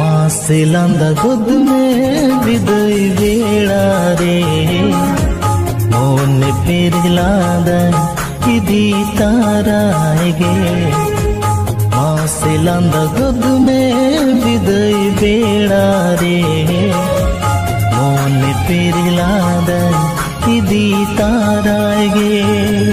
ಮಾಸಿಲಂದ ಗುದ್ಮೆ ವಿದೈ ಬೇಡಾರೆ मोने पेरलाद इदी ताराएगे मासिलंद गुद में विदय बेड़ा रे मोने पेरलाद इदी ताराएगे।